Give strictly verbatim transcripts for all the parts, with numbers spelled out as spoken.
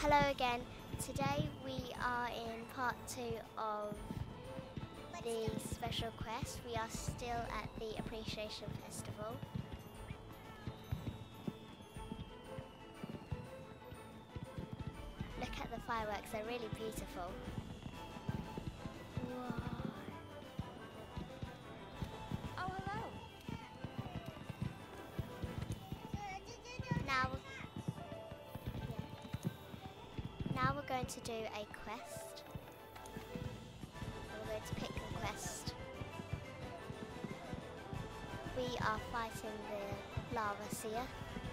Hello again. Today we are in part two of the special quest. We are still at the Appreciation Festival. Look at the fireworks, they're really beautiful. Whoa. Oh, hello. Now, yeah. Now we're going to do a quest. We're going to pick a quest. We are fighting the Lavasioth.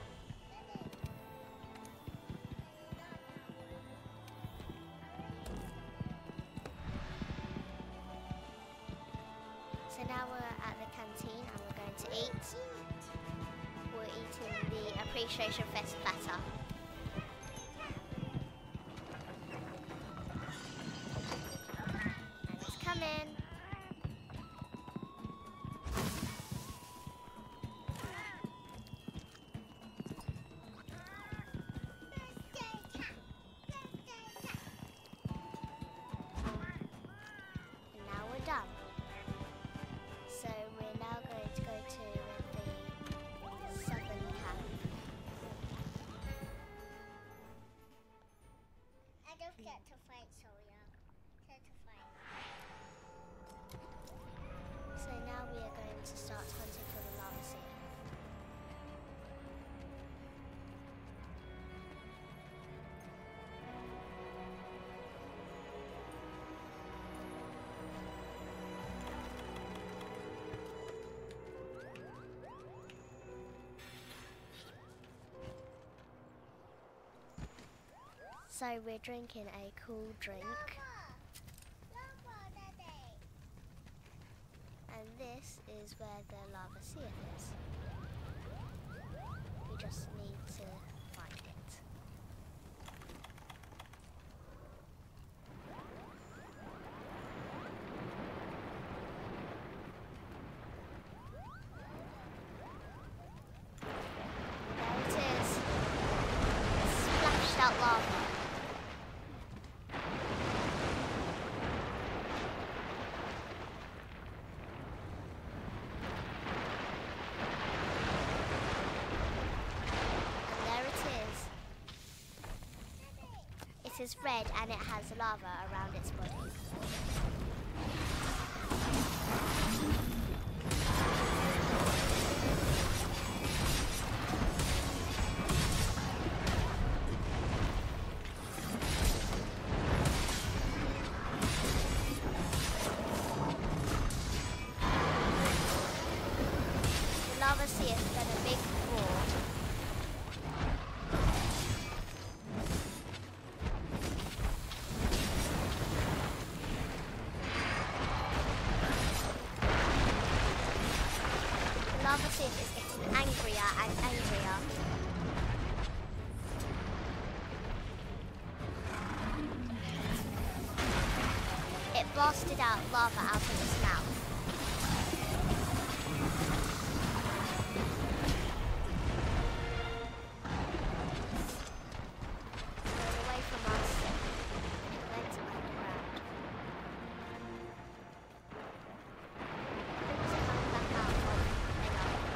So now we're at the canteen and we're going to eat. We're eating the Appreciation Fest platter. And it's coming. And now we're done. So we're now going to go to the southern camp. I don't get to fight Sawyer. Get to fight. So now we are going to start hunting for the Lavasioth. So we're drinking a cool drink, and this is where the Lavasioth is. We just need to find it. There it is. Splashed out lava. It is red and it has lava around its body. The Lavasioth done a big roar. Lavasioth is getting angrier and angrier. It blasted out lava out of its mouth. Going away from us. It went underground. Is it coming back out? Oh, hang on.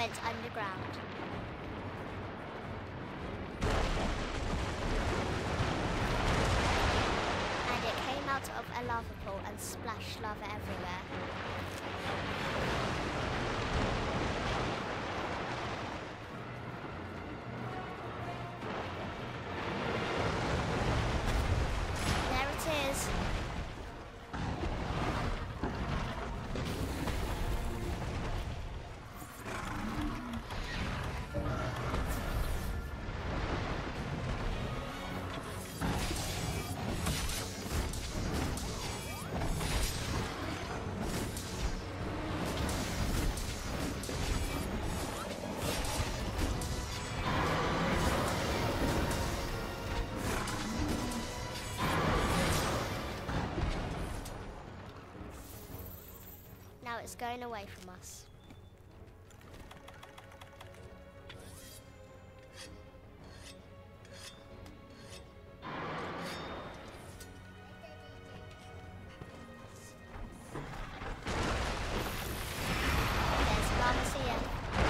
went underground. And it came out of a lava pool and splashed lava everywhere. There it is. Now it's going away from us. There's Lavasioth.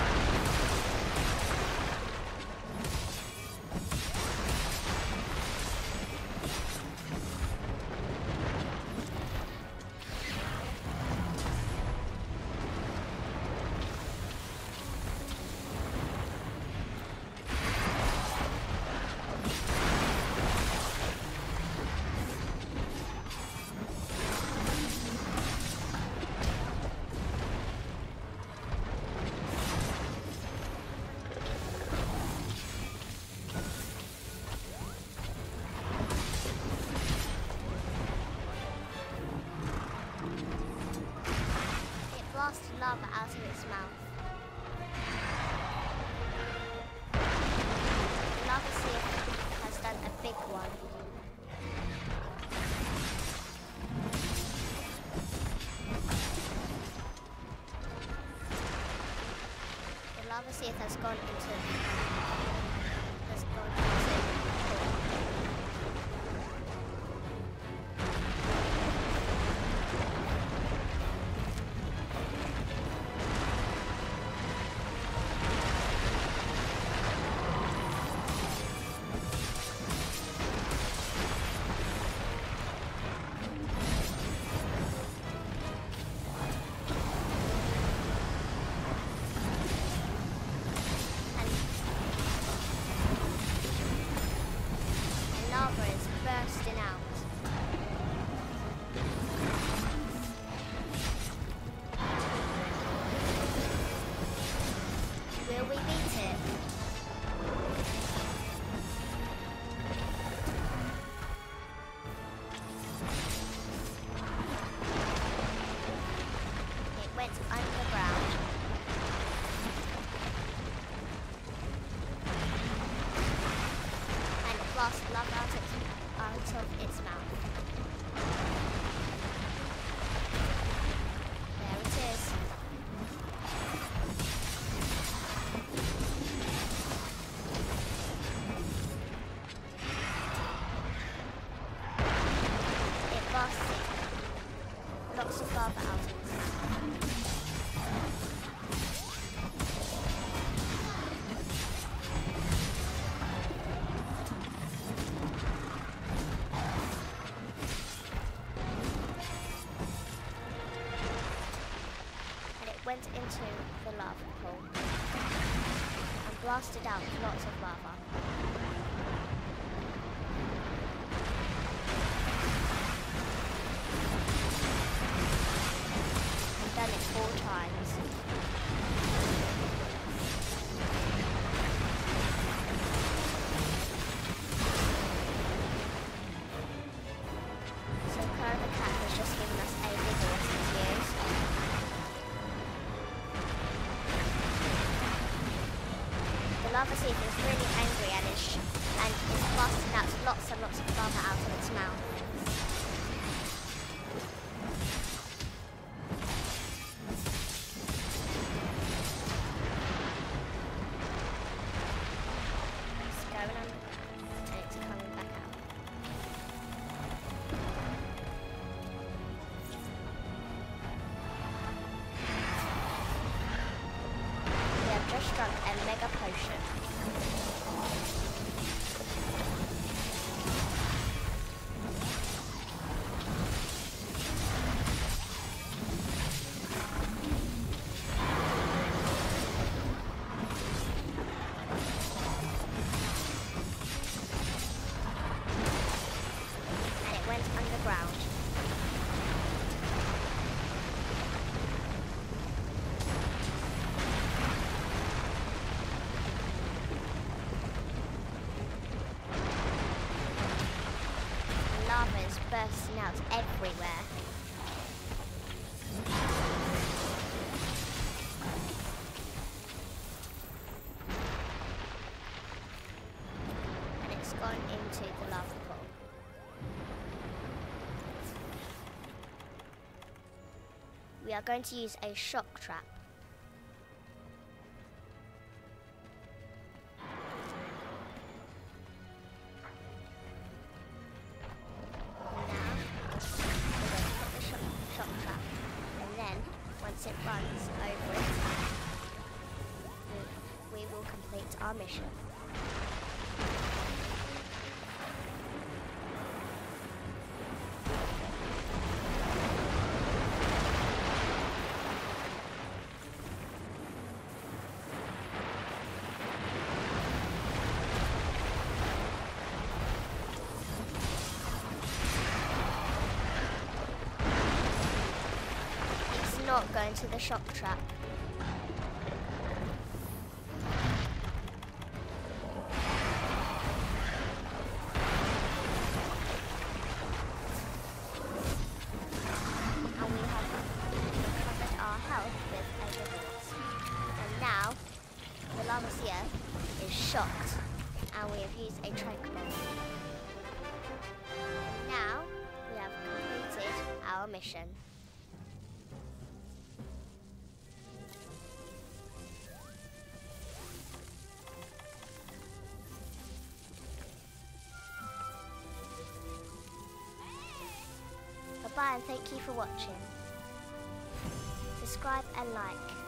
Blasted lava out of its mouth. The Lavasioth has done a big one. The Lavasioth has gone into has gone into bursting out. Will we beat it? It went underground. And it blasted lava out its out of its mouth. There it is. It blasted lots of lava out of its mouth. Went into the lava pool and blasted out lots of lava. I've done it four times. So Clara the cat has just given us a big lesson to use. The Lavasioth is really angry and is, and is blasting out lots and lots of lava out of its mouth. It's going on and it's coming back out. Yeah, have just drunk a mega potion. And it went underground. Lava is bursting out everywhere. And it's gone into the lava pool. We are going to use a shock trap. Once it runs over it, we, we will complete our mission. Not going to the shock trap. And we have recovered our health with a rewards. And now the Lavasioth is shocked and we have used a choke bomb. And now we have completed our mission. Bye and thank you for watching. Subscribe and like.